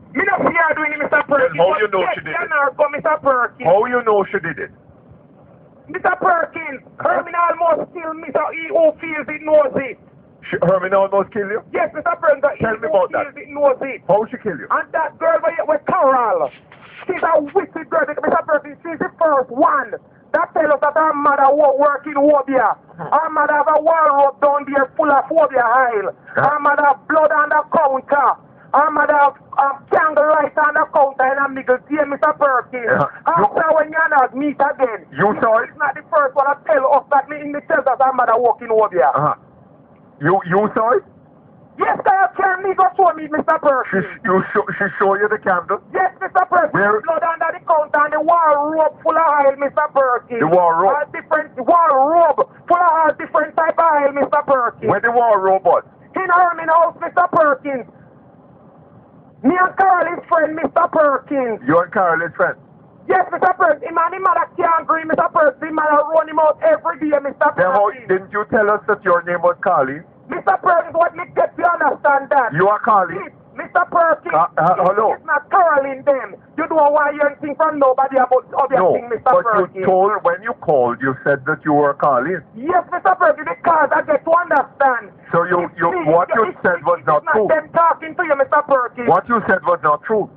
Me not see her doing it, Mr. Perkins. Then how you know she did it? Mr. Perkins. How you know she did it? Mr. Perkins, Herman almost killed Mr. E. who feels it knows it. Herman almost killed you? Yes, Mr. Perkins, Tell me about that. It knows it. How she kill you? And that girl with Carol, she's a wicked girl, Mr. Perkins, she's the first one. That tell us that her mother work in Obeah. Her mother have a wardrobe down there full of Obeah aisle. Her mother have blood on the counter. Her mother have candle light on the counter in a middle day, Mr. Perkins. After when you not meet again. You saw it? It's not the first one to tell us that in the tells us her mother work in Obeah. You saw it? Yes, I can me go show me, Mr. Perkins. She show you the candle? Yes, Mr. Perkins. Where? Blood under the counter and the wardrobe full of oil, Mr. Perkins. The wardrobe? All different wardrobe full of all different type of oil, Mr. Perkins. Where the wardrobe was? In Herman house, Mr. Perkins. Me and Carol's friend, Mr. Perkins. You and Carol's friend? Yes, Mr. Perkins. Him and his mother can't agree, Mr. Perkins. His mother run him out every day, Mr. Perkins. Didn't you tell us that your name was Carly? Mr. Perkins, what me get you understand that? You are Carly? Mr. Perkins, hello? it's not Caroline them. You don't want to hear anything from nobody about other thing, Mr. But Perkins. you told, when you called, you said that you were Carly. Yes, Mr. Perkins, because I get to understand. So what you said was not true. Them talking to you, Mr. Perkins. What you said was not true.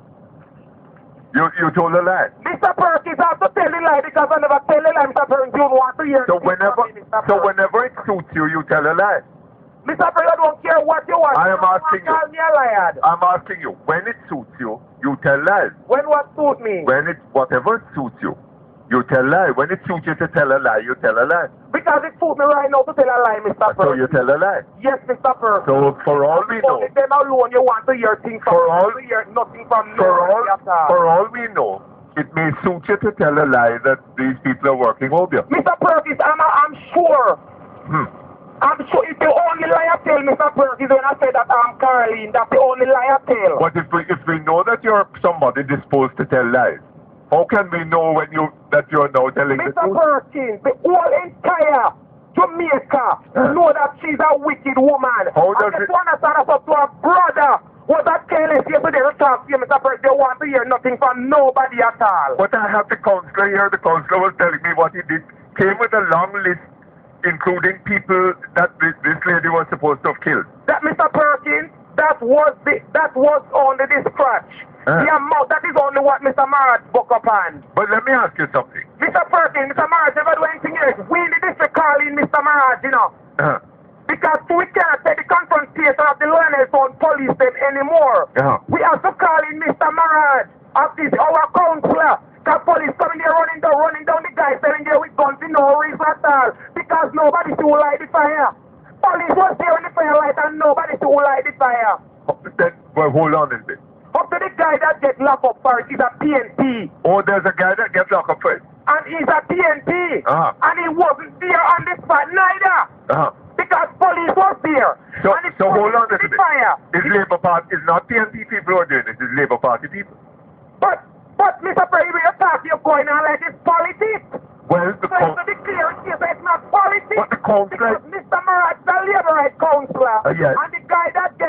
You told a lie. Mr. Perkins, I have to tell a lie because I never tell a lie, Mr. Perkins. You don't want to hear So whenever it suits you, you tell a lie. Mr. Perkins, I don't care what you want. I am asking you. Call me a liar. I'm asking you. When it suits you, you tell lies. When what suits me? Whatever suits you, you tell lie. When it suits you to tell a lie, you tell a lie. Because it suits me right now to tell a lie, Mr. Perkins. So you tell a lie. Yes, Mr. Perkins. So for all we know, them alone, you want to hear things from nothing from nobody at all. For all we know, it may suit you to tell a lie that these people are working Obeah. Mr. Perkins, I'm sure. I'm sure it's the only lie I tell, Mr. Perkins, when I say that I'm Caroline. That's the only lie I tell. But if we know that you're somebody disposed to tell lies, how can we know that you're now telling the truth? Mr. Perkins, the whole entire Jamaica know that she's a wicked woman. How does it? I just want to stand up to her brother. Was that KLAS yesterday to talk to you, Mr. Perkins? They want to hear nothing from nobody at all. But I have the counselor here. The counselor was telling me what he did. Came with a long list, including people that this lady was supposed to have killed. That, Mr. Perkins, that was only the scratch. The amount, that is only what Mr. Marad book up on. But let me ask you something. Mr. Perkins, Mr. Marad never do anything else. We in the district calling Mr. Marad, you know. Because we can't take the confrontation of the Lionel Town police them anymore. We have to call in Mr. Marad, our counselor. Because police coming there running down the guys standing there with guns in no reason at all. Because nobody still light the fire. Police was there in the fire light and nobody still light the fire. Well, hold on a bit. Up to the guy that gets locked up for it is a PNP. Oh, there's a guy that gets locked up for it? And he's a PNP. And he wasn't there on the spot neither. Because police was there. So hold on a bit. Fire. It's Labour Party. It's not PNP people who are doing it. It's Labour Party people. But Mr. Perry, you're talking, you're going on like it's politics. Well, to be clear, it's not politics. But the counselor... Because Mr. Marat's the Labourite counselor. Yes. And the guy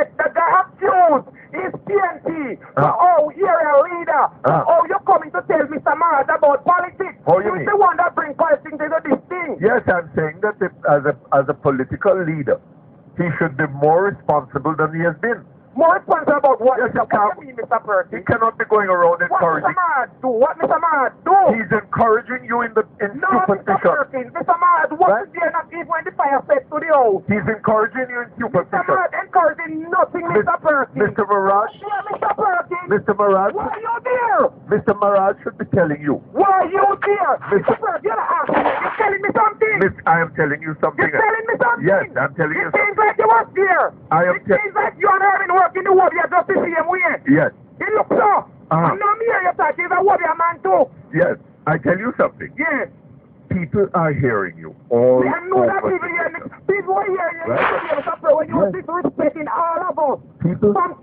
accused is PNP. You're a leader. You're coming to tell Mr. Marat about politics. How you mean? The one that brings politics into this thing. Yes, I'm saying that as a political leader, he should be more responsible than he has been. More responsible about what? Yes, What do you mean, Mr. Perkins? He cannot be going around encouraging... What Mr. Marat do? He's encouraging you in superstition. Mr. Perkins, Mr. Marat, what is there not even when the fire set to the house? He's encouraging you in superstition. Mr. Marat encouraging nothing, Mr. Perkins. Mr. Marat? Mr. Perkins. Mr. Marat? Why are you there? Mr. Marat should be telling you. Why are you there? Mr. Perkins, you're not asking me. You're telling me something. I am telling you something. You're telling me something. Yes, I'm telling you something. It seems like you was there. It seems like you and Herman work in the Obeah just the same way. Yes. It looks so. And now me hear you talk, he's a Obeah man too. Yes. I tell you something. Yes. People are hearing you all I know that people hear you. People are hearing you. Right? When you are disrespecting all of us. People are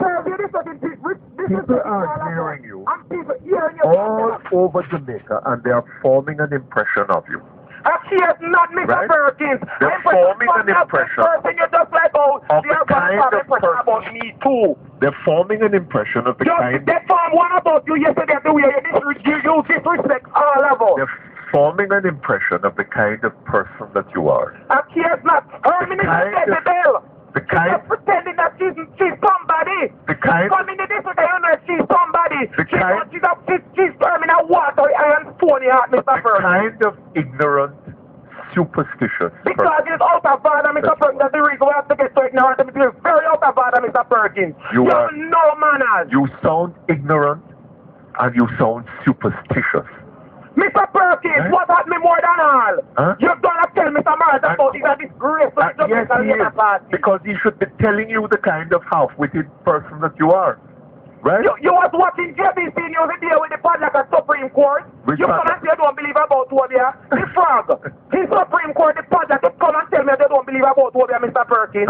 hearing you. And people hearing you. All over Jamaica, and they are forming an impression of you. Yes, not Mr. Perkins. They're forming an impression You're just like, of the kind of person about me too. They're forming an impression of the kind... They formed one about you yesterday the way you disrespect all of us. They're forming an impression of the kind of person that you are. And she is not. Her minister said the bill. The kind... She's pretending that she's somebody. The kind... She's coming to this with her, she's somebody. The kind... She's turning a water and stony heart, Mr. Perkins. The kind of ignorant, superstitious because it's out of order, Mr. Perkins. That's the reason we have to get so ignorant. It's very out of order, Mr. Perkins. You have no manners. You sound ignorant and you sound superstitious. Mr. Perkins, what hurt me more than all? You're gonna tell Mr. Morris about he's a disgrace to the yes, he is, party. because he should be telling you the kind of half-witted person that you are. Right? You was watching JBC News the day with the padlock at Supreme Court. You come and say you don't believe about Obeah. The frog. The Supreme Court, the padlock, you come and tell me you don't believe about Obeah, Mr. Perkins.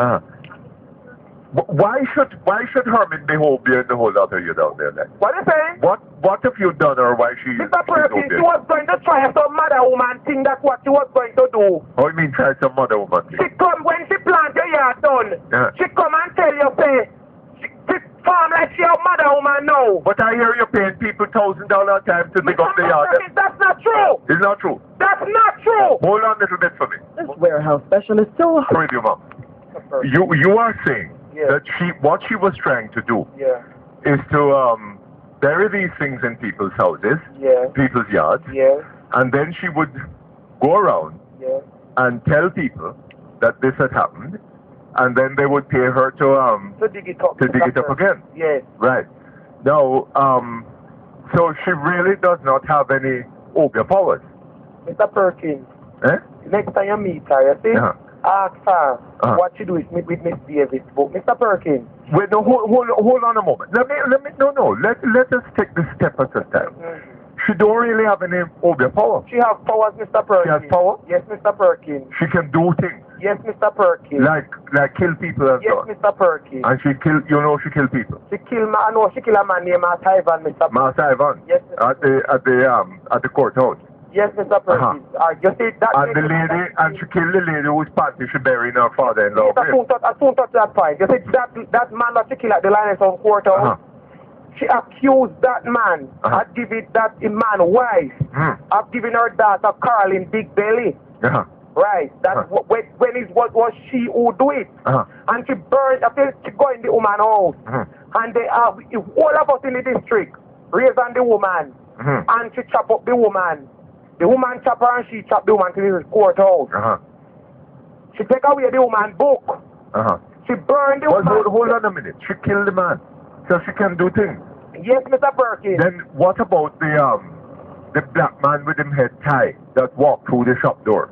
Why should Herman be Obeah and the whole other you down there? Like? What are you saying? What have you done or why she Mr. Perkins, she was going to try some mother woman thing. That's what she was going to do. Oh, you mean try some mother woman thing? She come, when she plant your yard done, she come and tell you, say, she farm like she a mother woman now. But I hear you paying people $1,000 a time to dig up the yard. Perkins, that's not true. It's not true. That's not true. Hold on a little bit for me. This warehouse specialist so... Radio Mom. You are saying that what she was trying to do is to bury these things in people's houses, people's yards, and then she would go around and tell people that this had happened, and then they would pay her to dig it up again. Yes. Right. Now, so she really does not have any Obeah powers. Mr. Perkins, next time you meet her, you see, ask her what she do with Miss Davis' book. Mr. Perkins. Wait, no, hold on a moment. Let us take this step at a time. She don't really have any Obeah power. She has powers, Mr. Perkins. She has power? Yes, Mr. Perkins. She can do things. Yes, Mr. Perkins. Like kill people and so on. Yes, Mr. Perkins. And she kill people. She kill a man named Mas Ivan, Mr. Perkins. Mas Ivan? Yes, at the courthouse. Yes, Mr. Perkins. You see that. And the lady, and she killed the lady whose party she buried her father-in-law. Yes, I soon touch that point. You see that man that she killed at the Lions on courthouse. She accused that man of giving that man wife of giving her daughter Caroline big belly. Right. That when it was she who do it. And she burned. She go in the woman house. And they all of us in the district raise on the woman. And she chop up the woman. The woman chop her and she chop the woman to the courthouse. She take away the woman book. She burned the woman. Hold on a minute. She killed the man. So she can do things. Yes, Mr. Perkins. Then what about the black man with him head tie that walked through the shop door?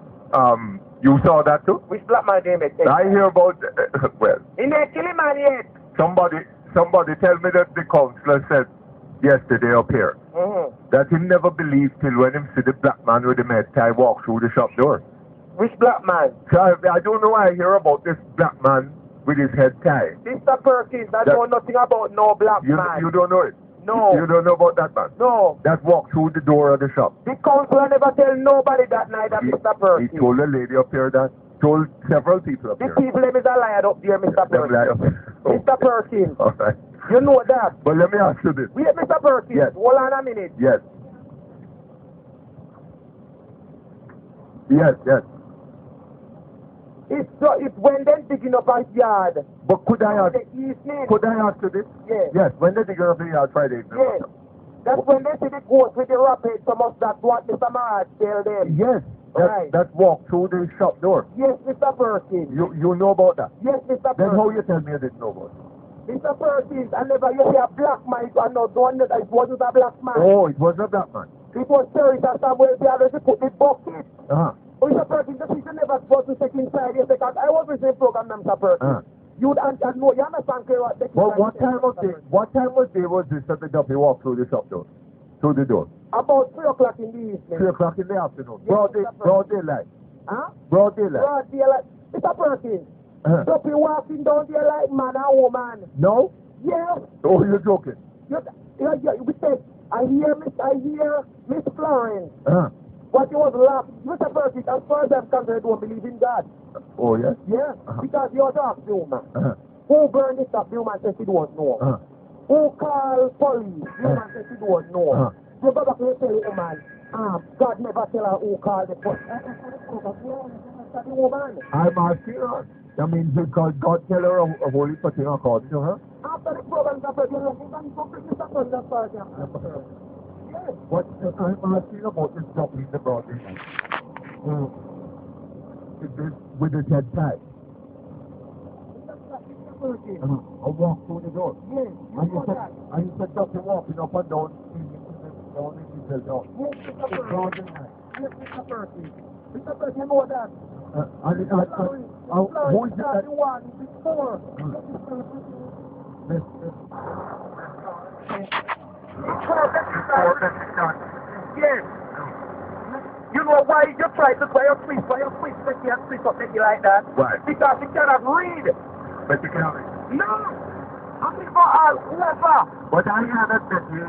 You saw that too? Which black man did it? I hear about well. He didn't kill him man yet. Somebody tell me that the councillor said yesterday up here that he never believed till when him see the black man with him head tie walk through the shop door. Which black man? So I don't know why I hear about this black man with his head tie. Mr. Perkins, I know nothing about no black man. You don't know it? No. You don't know about that man? No. That walked through the door of the shop. The councillor never tell nobody that night that Mr. Perkins. He told a lady up here that, told several people up here. The people them is a liar up there, Mr. Perkins. Mr. Perkins. All right. You know that. But let me ask you this. Wait, Mr. Perkins. Yes. Hold on a minute. Yes. It's when they're digging up his yard. But could I ask you this? Yes. Yes, when they're digging up the yard Friday evening. Yes. That's when they see the ghost with the rapids, so much that's what Mr. Maharaj tell them. Yes. Right. That walked through the shop door. Yes, Mr. Perkins. You know about that? Yes, Mr. Perkins. Then how you tell me you didn't know about it? Mr. Perkins, I never you see a black man. I know the one that it wasn't a black man. Oh, it was a black man. It was Teresa Samuel the other put the bucket. Oh, Mr. Perkins, the people never supposed to take inside here because I was in the program, Mr. Perkins. You'd know you understand what they what time of day was this that the Duppy walked through the shop door? Through the door? About 3 o'clock in the evening. 3 o'clock in the afternoon. Yes, broad daylight. Broad daylight. Mr. Perkins, Duppy walking down there like man and woman. No? Yes. Oh, you're joking. We said, I hear Miss Florence. But he was laughing. Mr. Perkins, as far as I'm concerned, I don't believe in God. Oh, yes? Yeah, because you're talking to woman. Who burned it up? The woman said she don't know. Who called police? The woman said she don't know. You go back and tell the woman, God never tell her who called the police. I'm asking her. That means because God tell her a holy thing according to her? After the program, Mr. But I'm asking about this Duppy the brother. With the dead side. I walk through the door. Yes, and you said Duppy walking up and down in Mitchel Town. Yes, Mr. Perkins. Mr. Perkins, you know that. Who is that? The one before. Yes. You know why you try to why you twist make you like that? Why? Because you cannot read. But you cannot read. No. I'm before all whoever. But I had a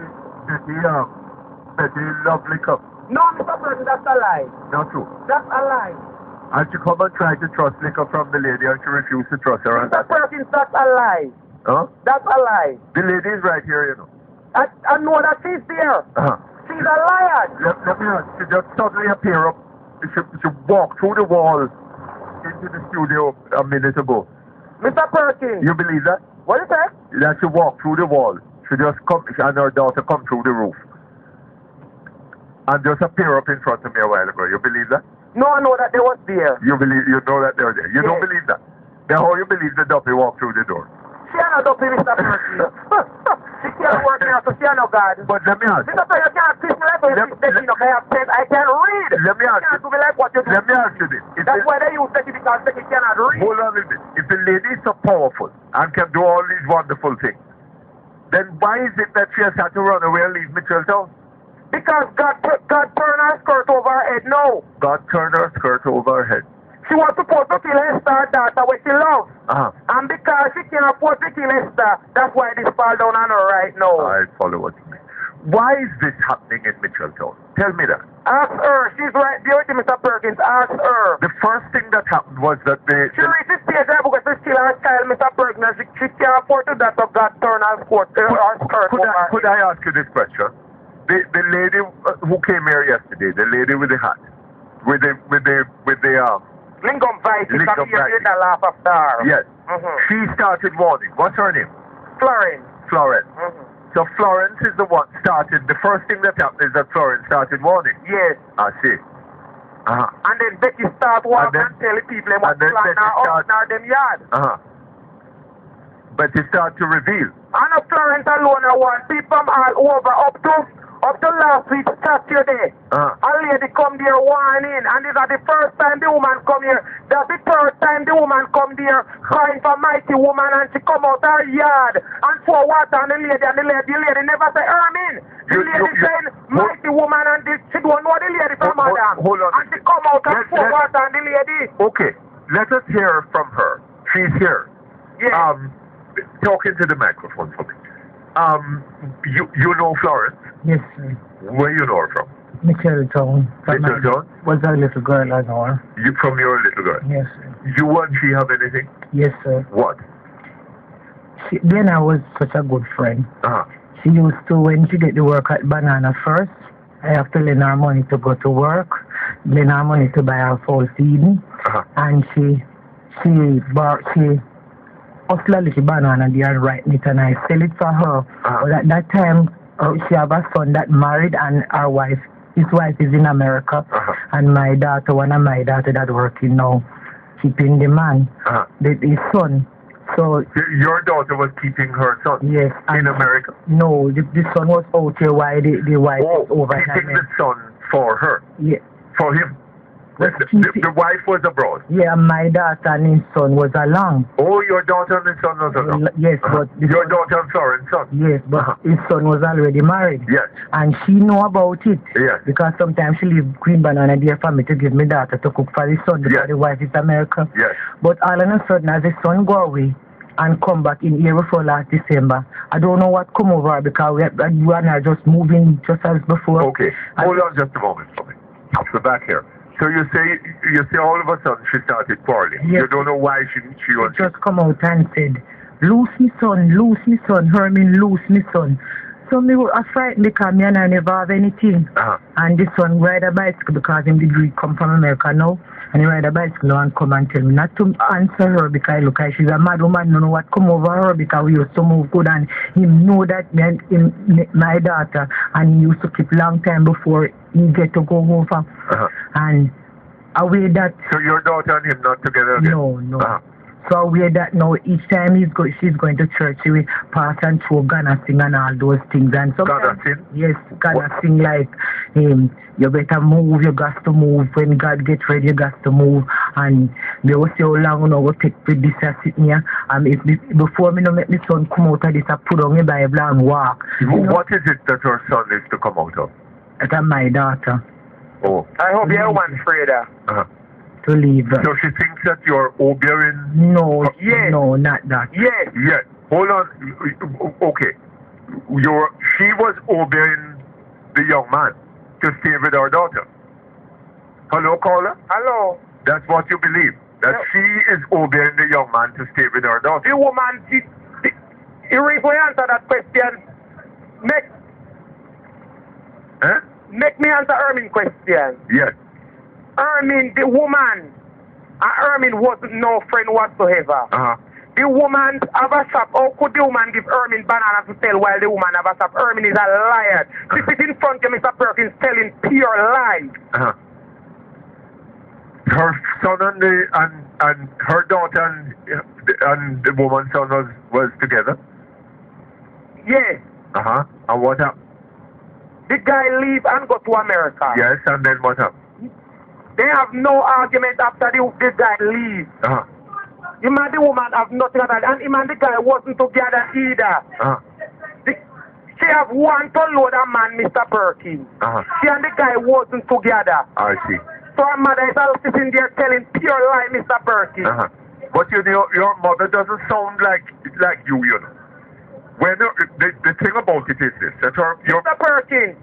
Betty lovely cup. No, Mr. Perkins, that's a lie. Not true. That's a lie. And she come and try to trust liquor from the lady and she refused to trust her. Mr. Perkins, that's a lie. Huh? That's a lie. The lady is right here, you know. I know that she's there. She's a liar. Let me ask, she just suddenly appear up. She walked through the wall into the studio a minute ago. Mr. Perkins. You believe that? What is that? That she walked through the wall. She just come, and her daughter come through the roof. And just appear up in front of me a while ago. You believe that? No, I know that they was there. You know that they were there. You don't believe that? Then how you believe the Duppy walked through the door? She ain't no Duppy, Mr. Perkins. She can't work here, so she ain't no God. But let me ask you. Mr. Perkins, you can't teach me like what you say, you know, I have sense. I can't read. Let me ask you. You can't do me like what you do. Let me ask you this. That's why they use Becky because Becky cannot read. Hold on a bit. If the lady is so powerful and can do all these wonderful things, then why is it that she has had to run away and leave Mitchel Town? Because God turned her skirt over her head. No. God turned her skirt over her head. She was supposed to kill Esther daughter, which she loves. And because she can't afford to kill Esther, that's why this fall down on her right now. I follow what you mean. Why is this happening in Mitchel Town? Tell me that. Ask her. She's right there with you, Mr. Perkins. Ask her. The first thing that happened was that she reached the stage there because she kill her child, Mr. Perkins. She can't afford to that, so God turned her skirt over her. Could I ask you this question? The lady who came here yesterday, the lady with the hat, with the Lingam Vice, Lingam Vice. The laugh after her. Yes. She started warning. What's her name? Florence. So Florence is the one started. The first thing that happened is that Florence started warning. Yes. I see. And then Becky started walking and tell the people what's planning out in them yard. But they start to reveal. And Florence alone, I want people from all over up to last week's Saturday. A lady come there warning, and this is the first time the woman come here. That's the third time the woman come there crying for mighty woman, and she come out her yard and pour water on the lady, and the lady never say Ermin. The lady saying mighty woman, and she don't know the lady from madam. Hold on. And she come out and pour water on the lady. Okay, let us hear from her. She's here. Yes. Talking to the microphone for me. You know Florence? Yes, sir. Where you know her from? Mitchel Town. Mitchel Town? Was a little girl, I know her. You from your little girl? Yes, sir. You and she have anything? Yes, sir. What? Then I was such a good friend. Uh-huh. She used to, when she get to work at Banana First, I have to lend her money to go to work, lend her money to buy her full feeding, and she hustle a little banana there and write it, and I sell it for her. But at that time, she have a son that married, and her wife, his wife is in America, and my daughter, one of my daughter that working now, keeping the man, his son. So your daughter was keeping her son? Yes. In America? No, the son was out here while the wife was over here. Keeping the son for her? Yeah. For him? The wife was abroad? Yeah, my daughter and his son was along. Oh, your daughter and his son was along? Yes, but... Your daughter and Florence's son? Yes, but his son was already married. Yes. And she know about it. Yes. Because sometimes she leave Green Banana there for me to give my daughter to cook for the son because the wife is American. Yes. But all of a sudden, as the son go away and come back in here before last December, I don't know what come over because you and I just moving just as before. Okay. Hold on just a moment for me. So back here. So you say all of a sudden she started quarreling. Yes. You don't know why she just come out and said lose me son, Herman, lose me son. So me was frightened because me and I never have anything. And this one ride a bicycle because him degree come from America now. And he ride a bicycle now and come and tell me not to answer her because look like she's a mad woman, don't know what come over her because we used to move good and him know that me and him, my daughter, and he used to keep long time before he get to go home from. And away that... So your daughter and him not together again? No. So aware that now each time she's going to church, she will pass and throw Ghana sing and all those things. And Ghana sing? Yes, Ghana sing like, you better move, you got to move. When God gets ready, you got to move. And they will say how long we take with this and sit here. And before me no make my son come out of this, I put on my Bible and walk. What is it that your son is to come out of? That's my daughter. Oh. I hope you're one Freda. To leave. So she thinks that you're Obeah? No, no, not that. Yes. Hold on. Okay. She was Obeah the young man to stay with our daughter. Hello, caller? Hello. That's what you believe? That she is Obeah the young man to stay with our daughter? The woman, if we answer that question, make me answer Ermin question. Yes. Ermin, the woman, Ermin wasn't no friend whatsoever. The woman have a shop. How could the woman give Ermin banana to sell while the woman have a shop? Ermin is a liar. She sit in front of Mr. Perkins telling pure lies. Her son and her daughter and the woman's son was together? Yes. And what happened? The guy leave and go to America. Yes, and then what happened? They have no argument after the guy leaves. Him and the woman have nothing at all. And him and the guy wasn't together either. She have one to load a man, Mr. Perkins. She and the guy wasn't together. I see. So her mother is all sitting there telling pure lie, Mr. Perkins. But you know, your mother doesn't sound like you know. When the thing about it is this, that Mr. Perkins,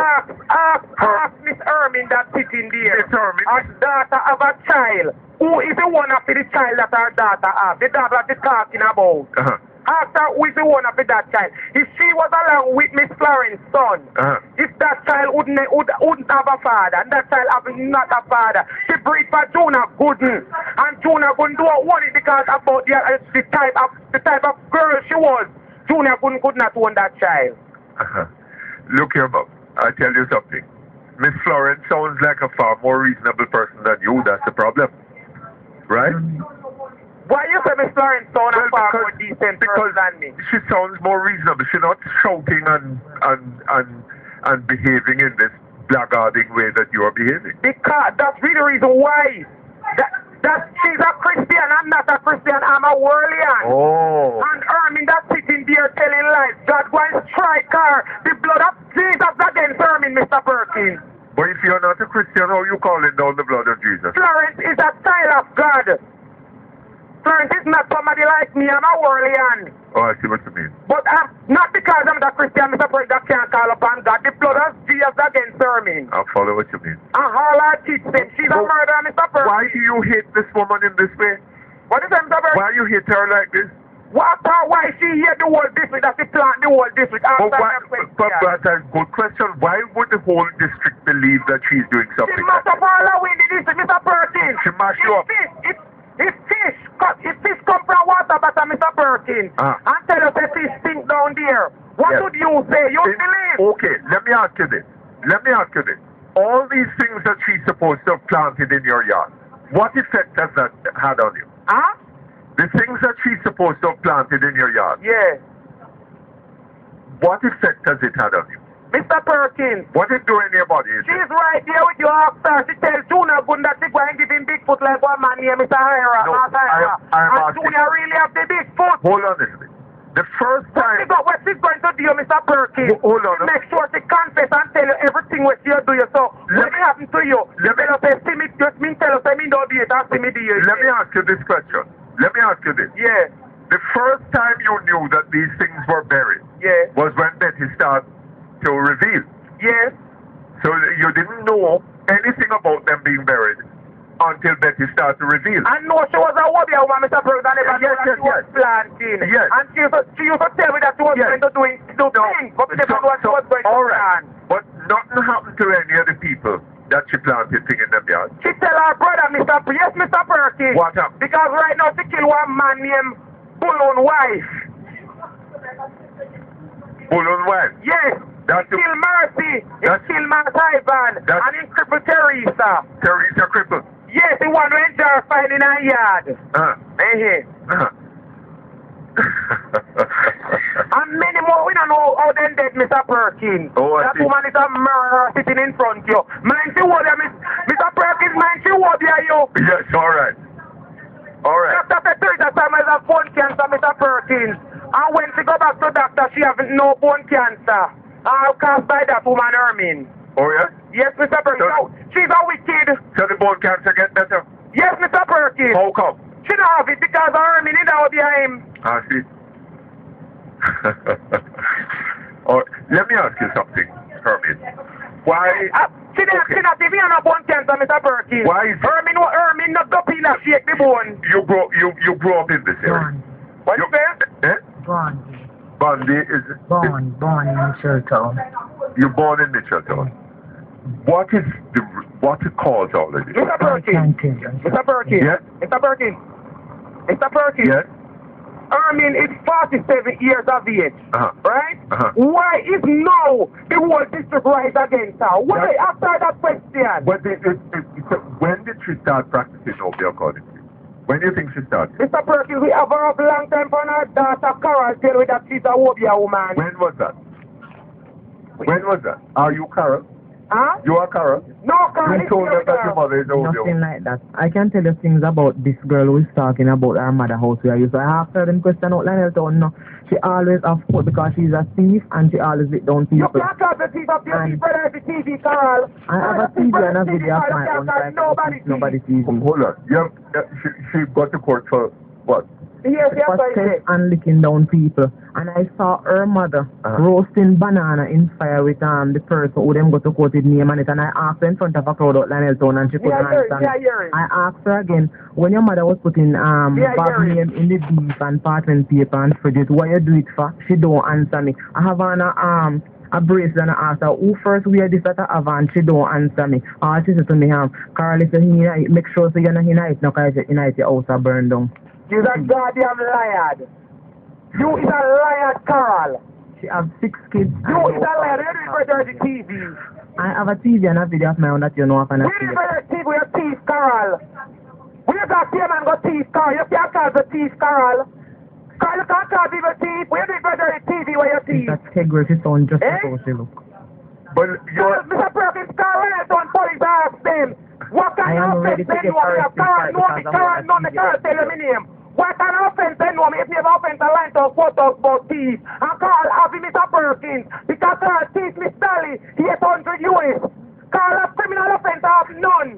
ask Miss Ermin that sitting there. Miss Ermin? Her daughter have a child. Who is the one of the child that her daughter have? The daughter that is talking about. Ask her who is the one of that child. If she was along with Miss Florence's son, if that child wouldn't have a father, and that child have not a father, she breed for Junior Gooden. And Junior Gooden don't want it because about the type of girl she was. Junior could not own that child. Look here, Bob. I'll tell you something. Miss Florence sounds like a far more reasonable person than you. That's the problem. Right? Why you say Miss Florence sounds a far more decent person than me? She sounds more reasonable. She's not shouting and behaving in this blackguarding way that you are behaving. Because that's really the reason why. She's a Christian, I'm not a Christian, I'm a worldlian. And Ermin that's sitting there telling lies. God go and strike her. The blood of Jesus against Ermin, Mr. Perkins. But if you're not a Christian, how are you calling down the blood of Jesus? Florence is a child of God. Florence is not somebody like me, I'm a worldlian. Oh, I see what you mean. But not because I'm not a Christian, Mr. Perkins, that can't call upon God. The blood of Jesus against Ermin. I'll follow what you mean. And all our teach them, she's a murderer, Mr. Perkins. Why do you hate this woman in this way? What is that, Mr. Perkins? Why you hate her like this? Why she hate the whole district, that she plant the whole district? But that's a good question. Why would the whole district believe that she's doing something like that? She must have all away the district, Mr. Perkins. She mashed you up. If fish come from water, but Mr. Perkins, and tell us if fish stink down there, what would you say? You believe? Okay, let me ask you this. All these things that she's supposed to have planted in your yard, what effect has that had on you? The things that she's supposed to have planted in your yard. Yeah. What effect has it had on you? Mr. Perkins. What is doing in your body? She's right there with you after. She tells Junior Gooden that she's going to give him Bigfoot like one man here, Mr. Hira. No, and Junior really have the Bigfoot. Hold on a minute. The first time... What she's going to do, Mr. Perkins, hold on. Make sure she confess and tell you everything what she do you. So, what happened to you? Let me tell us, I mean, don't do it, and see me do it. Let me ask you this question. Yeah. The first time you knew that these things were buried was when Betty started to reveal. Yes. So you didn't know anything about them being buried until Betty started to reveal. And no, she was a Obeah woman, Mr. Perkins, and never knew that she was planting. Yes. And she used to tell me that she was going to do things, but we never knew what she was going to plant. But nothing happened to any of the people that she planted thing in them yard. She tell her brother, Yes, Mr. Perkins. What happened? Because right now she kill one man named Balloon Wife. Balloon Wife? Yes. That's he killed Mercy. He killed Matt Ivan. And he crippled Teresa. Teresa crippled? Yes, he want to enjoy her finding her yard. And many more, we don't know how they dead, Mr. Perkins. That woman is a murderer sitting in front of you. Mind you, Mr. Perkins, mind you, you. Yes, alright. Alright. Dr. Teresa Sam has a bone cancer, Mr. Perkins. And when she go back to doctor, she have no bone cancer. Caused by that woman, Ermin. Oh, yeah? Yes, Mr. Perkins. So, she's a wicked. So the bone cancer get better? Yes, Mr. Perkins. How come? She don't have it because Ermin is out behind him. I see. Let me ask you something, Ermin. Why? She not even on a bone cancer, Mr. Perkins. Why is it? Ermin not Duppy not shake the bone. You grew up in this area? What you say? Bondi is born in Mitchel Town. You're born in Mitchel Town. What caused all of this? Mr. Perkins. Mr. Perkins. Yes. Mr. Perkins. Mr. Perkins. Yes. Ermin is 47 years of age, right? Why is now the whole district rise against her? Why after that question? But when did she start practicing Obeah according to you? When do you think she started? Mr. Perkins, we have her up a long time for her daughter Carol tell me that she's a Obeah woman. When was that? When was that? Are you Carol? Huh? You are Carol? No, Carol. You told us that your mother is Obeah. Nothing like that. I can tell you things about this girl who is talking about her mother house where you. So I have heard them question out Lionel no. She always have foot because she's a thief and she always let down people. You can't call the thief of your brother the TV, Carol. I have a TV and a video of my own. Nobody sees me. Hold on. She got to court for what? Yes, for theft and licking down people. And I saw her mother roasting banana in fire with the person who them got to court with name on it. And I asked her in front of a crowd out Lionel Town and she couldn't answer. I asked her again, when your mother was putting Bob's name in the beef and parchment paper and fridges, what you do it for? She don't answer me. I have on a bracelet and I asked her, who first wear this at a and she don't answer me. She said to me, Carl, if you make sure so you're not in it, because your house are burned down. She's a goddamn liar. You is a liar, Carl. She have 6 kids. You is a liar. You didn't better the TV. I have a TV and a video of my own that you know of and I see. You didn't better TV with your thief, Carl. We got him and got thief, Carl. You can't call the thief, Carl. Carl, you can't call people thief. We didn't better the TV with your thief. That's integrity sound just how she look. But you're... Mr. Perkins, Carl, when I don't police ask them. What kind of offense then you want? Carl, no, Carl, tell him in him. What kind of offense then you if you have offense a line to photos about thief? And Carl have him Mr. Perkins. Because Carl thief Miss Sally, he has 100 US. Carl have criminal offense, I have none.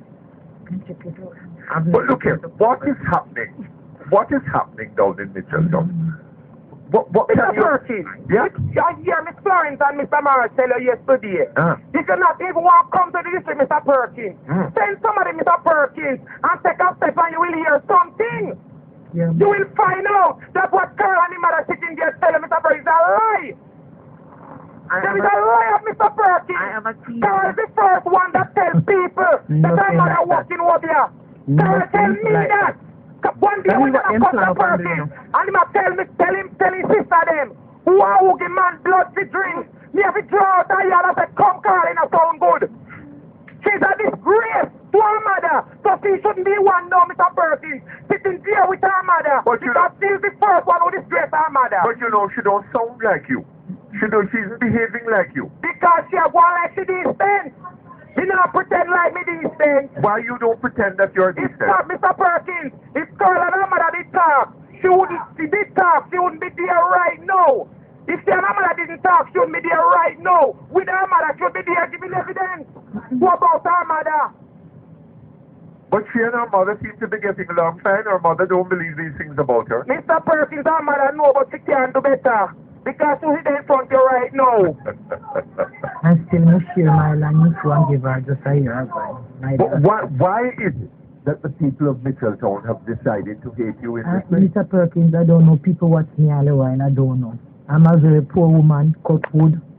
But look here, what is happening? What is happening down in Mitchel Town? What Mr. Perkins, yeah? I hear Miss Florence and Mr. Morris tell you yesterday. You cannot even want to come to the district, Mr. Perkins. Send somebody, Mr. Perkins, and take a step and you will hear something. Yeah. You will find out that what Carl and his mother sitting there telling Mr. Perkins is a lie. There is a lie of Mr. Perkins. Carl is the first one that tells people that her mother walked in Obeah. Carl tell me that. One day when I come to Perkins, and him tell his sister them, who are who give man blood to drink. Me have to draw out her yard and say, come Carl, it sound good. She's a disgrace to her mother, so she shouldn't be one now, Mr. Perkins, sitting there with her mother, but because she's the first one who disgraced her mother. But you know, she don't sound like you. She's behaving like you. Because she have one like she distant. You don't pretend like me distant. Why you don't pretend that you're distant? It's not, Mr. Perkins. If Carl and her mother did talk, she did talk, she wouldn't be there right now. If she and her mother didn't talk, she wouldn't be there right now. With her mother, she would be there giving evidence. What about her mother? But she and her mother seem to be getting along fine. Her mother don't believe these things about her. Mr. Perkins, her mother know, but she can't do better. Because she's in front of you right now. I still miss you, my land. You want to give her just a year ago. But why is it that the people of Mitchel Town have decided to hate you in this way? Mr. Perkins, I don't know. People watch me all the while. I don't know. I'm a very poor woman, cut wood.